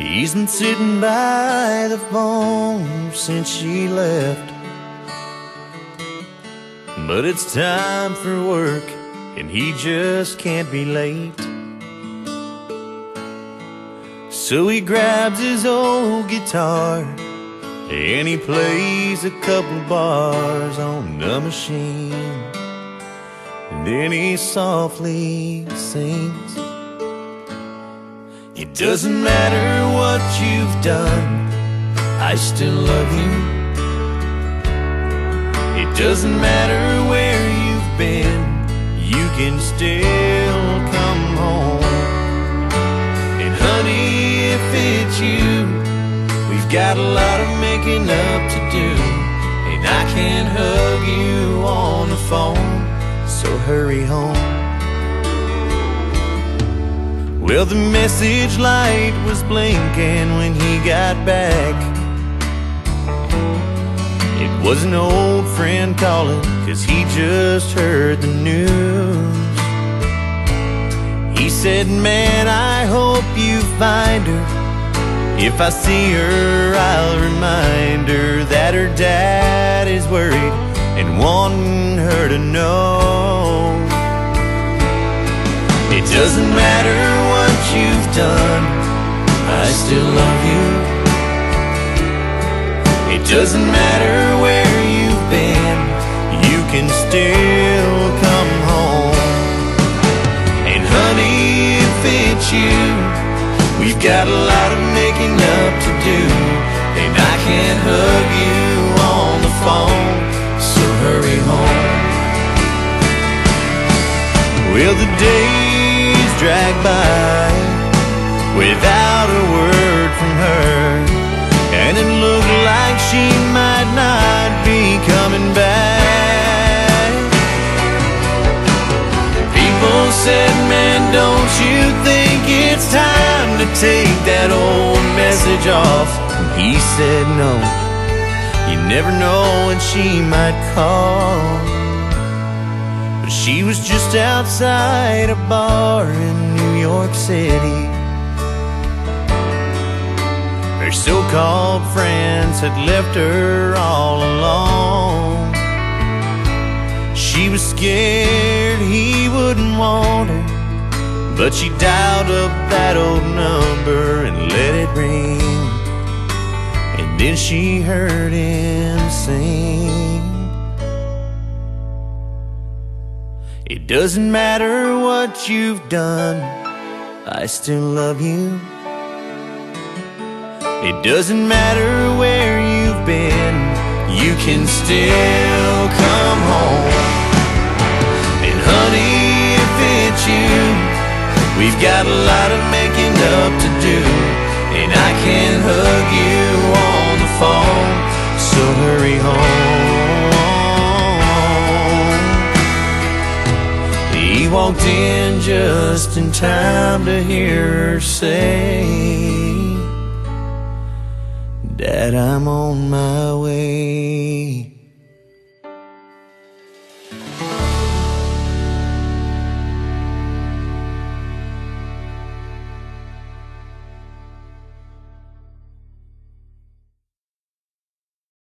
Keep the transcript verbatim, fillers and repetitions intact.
He's been sitting by the phone since she left, but it's time for work and he just can't be late. So he grabs his old guitar and he plays a couple bars on the machine, and then he softly sings, "It doesn't matter what you've done, I still love you. It doesn't matter where you've been, you can still come home. And honey, if it's you, we've got a lot of making up to do, and I can't hug you on the phone, so hurry home." Well, the message light was blinking when he got back. It was an old friend calling, 'cause he just heard the news. He said, "Man, I hope you find her. If I see her, I'll remind her that her dad is worried and wanting her to know. It doesn't matter what you've done, I still love you. It doesn't matter where you've been, you can still come home. And honey, if it's you, we've got a lot of making up to do, and I can't hug you on the phone, so hurry home." Well, the days drag by without a word from her, and it looked like she might not be coming back. People said, "Man, don't you think it's time to take that old message off?" And he said, "No, you never know when she might call." But she was just outside a bar in New York City. Her so-called friends had left her all alone. She was scared he wouldn't want her, but she dialed up that old number and let it ring. And then she heard him sing, "It doesn't matter what you've done, I still love you. It doesn't matter where you've been, you can still come home. And honey, if it's you, we've got a lot of making up to do, and I can't hug you on the phone, so hurry home." He walked in just in time to hear her say, "Dad, I'm on my way."